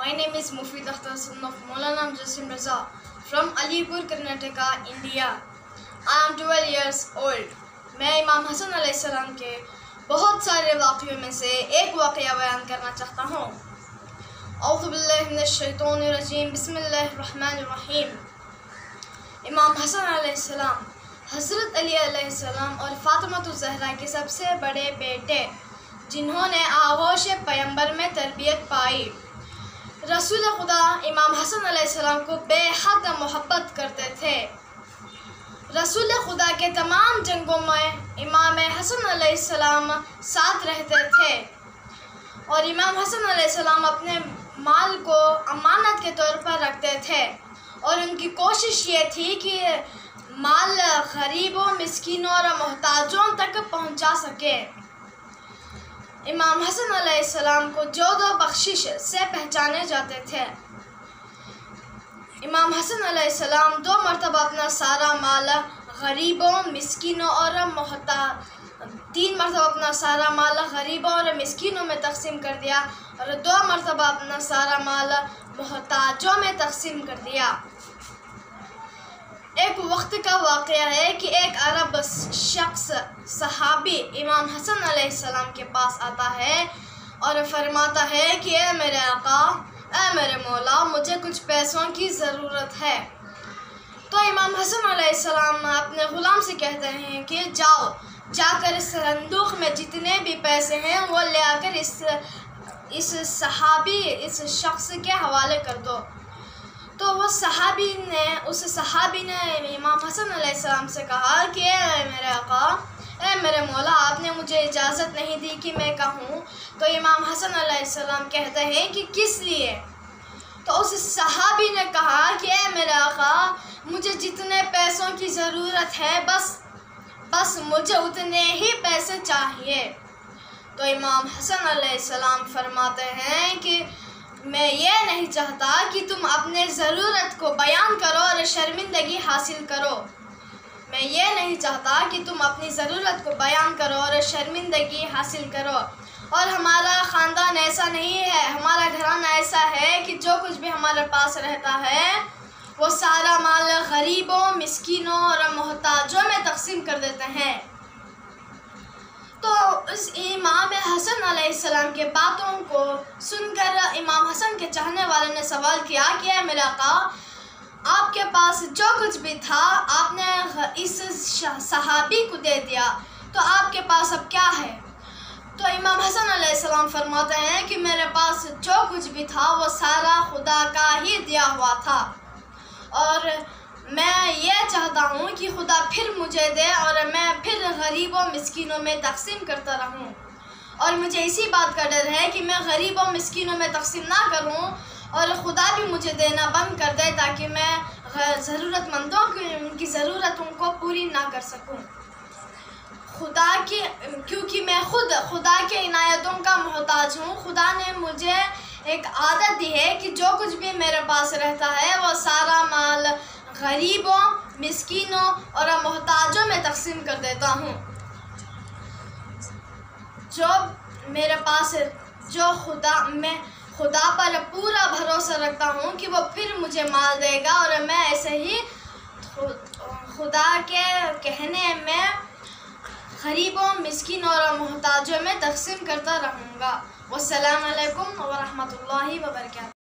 My name is Mufid Akhtar, son of Maulana Mujassem Raza from Alipur, Karnataka, India. I am 12 years old. میں امام حسن علیہ السلام کے بہت سارے واقعوں میں سے ایک واقعہ بیان کرنا چاہتا ہوں. اعوذ باللہ من الشیطان الرجیم، بسم اللہ الرحمن الرحیم. امام حسن علیہ السلام حضرت علی علیہ السلام اور فاطمہ الزہرا کے سب سے بڑے بیٹے، جنہوں نے آغوش پیغمبر میں تربیت پائی. رسول خدا امام حسن علیہ السلام کو بے حد محبت کرتے تھے. رسول خدا کے تمام جنگوں میں امام حسن علیہ السلام ساتھ رہتے تھے، اور امام حسن علیہ السلام اپنے مال کو امانت کے طور پر رکھتے تھے، اور ان کی کوشش یہ تھی کہ مال غریبوں، مسکینوں اور محتاجوں تک پہنچا سکے. امام حسن علیہ السلام کو جود و بخشش سے پہچانے جاتے تھے. امام حسن علیہ السلام 2 مرتبہ اپنا سارا مال غریبوں، مسکینوں اور 3 مرتبہ اپنا سارا مال غریبوں اور مسکینوں میں تقسیم کر دیا، اور 2 مرتبہ اپنا سارا مال محتاجوں میں تقسیم کر دیا. ایک وقت کا واقعہ ہے کہ ایک عرب شخص صحابی امام حسن علیہ السلام کے پاس آتا ہے اور فرماتا ہے کہ اے میرے آقا، اے میرے مولا، مجھے کچھ پیسوں کی ضرورت ہے. تو امام حسن علیہ السلام اپنے غلام سے کہتے ہیں کہ جا کر اس صندوق میں جتنے بھی پیسے ہیں وہ لے آ کر اس شخص کے حوالے کر دو. تو اس صحابی نے امام حسن علیہ السلام سے کہا کہ اے میرے آقا، اے میرے مولا، آپ نے مجھے اجازت نہیں دی کہ میں کہوں. تو امام حسن علیہ السلام کہتے ہیں کہ کس لیے؟ تو اس صحابی نے کہا کہ اے میرے آقا، مجھے جتنے پیسوں کی ضرورت ہے بس مجھے اتنے ہی پیسے چاہیے. تو امام حسن علیہ السلام فرماتے ہیں کہ میں یہ نہیں چاہتا کہ تم اپنے ضرورت کو بیان کرو اور شرمندگی حاصل کرو. میں یہ نہیں چاہتا کہ تم اپنی ضرورت کو بیان کرو اور شرمندگی حاصل کرو. اور ہمارا خاندان ایسا نہیں ہے، ہمارا گھرانہ ایسا ہے کہ جو کچھ بھی ہمارے پاس رہتا ہے وہ سارا مال غریبوں، مسکینوں اور محتاجوں میں تقسیم کر دیتے ہیں. تو اس امام حسن علیہ السلام کے باتوں کو سن کر امام حسن کے چاہنے والے نے سوال کیا کہ اے میرے آقا، آپ کے پاس جو کچھ بھی تھا آپ نے اس صحابی کو دے دیا، تو آپ کے پاس اب کیا ہے؟ تو امام حسن علیہ السلام فرماتے ہیں کہ میرے پاس جو کچھ بھی تھا وہ سارا خدا کا ہی دیا ہوا تھا، اور میں یہ چاہتا ہوں کہ خدا پھر مجھے دے اور میں پھر غریبوں، مسکینوں میں تقسیم کرتا رہوں. اور مجھے اسی بات کا ڈر ہے کہ میں غریبوں، مسکینوں میں تقسیم نہ کروں اور خدا بھی مجھے دینا بند کر دے، تاکہ میں ضرورت مندوں کی ان کی ضرورتوں کو پوری نہ کر سکوں. کیونکہ میں خود خدا کے عنایتوں کا محتاج ہوں. خدا نے مجھے ایک عادت دی ہے کہ جو کچھ بھی میرے پاس رہتا ہے وہ سارا مال غریبوں، مسکینوں اور محتاجوں میں تقسیم کر دیتا ہوں. جو میرے پاس میں خدا پر پورا بھروسہ رکھتا ہوں کہ وہ پھر مجھے مال دے گا، اور میں ایسے ہی خدا کے کہنے میں غریبوں، مسکینوں اور محتاجوں میں تقسیم کرتا رہوں گا. والسلام علیکم ورحمۃ اللہ وبرکاتہ.